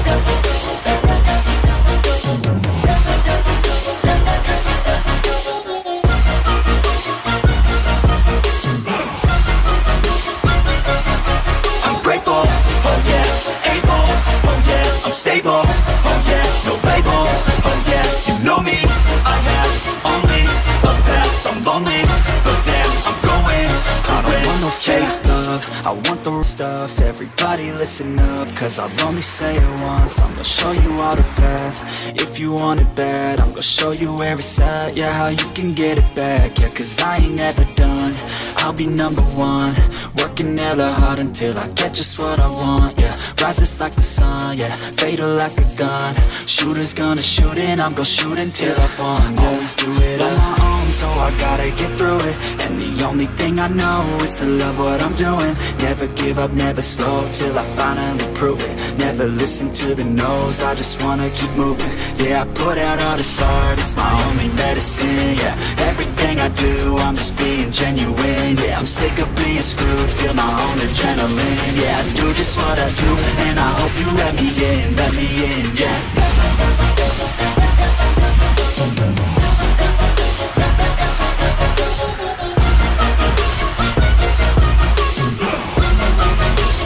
Grateful, oh yeah, able, oh yeah, I'm stable, oh yeah, no label, oh yeah, you know me, I have only a path, I'm lonely, but damn, I'm going to I don't want no fake love, I want the real stuff, everybody listen up, cause I'll only say it once, I'm gonna show you all the path, if you want it bad, I'm gonna show you where it's at, yeah, how you can get it back, yeah, cause I ain't never done, I'll be number one, working hella hard until I get just what I want, yeah, rises like the sun, yeah, fatal like a gun, shooters gonna shoot and I'm gonna shoot until I won, yeah, always do it on my own, so I gotta get through it, and the only thing I know is to love what I'm doing, never give up, never slow, till I finally prove it, never listen to the no's, I just wanna keep moving, yeah, I put out all this art, it's my only medicine, yeah, everything I do, I'm just being genuine, yeah, I'm sick of being screwed, feel my own adrenaline, yeah, I do just what I do, and I hope you let me in, yeah.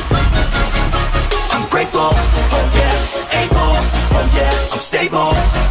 I'm grateful, oh yeah, able, oh yeah, I'm stable,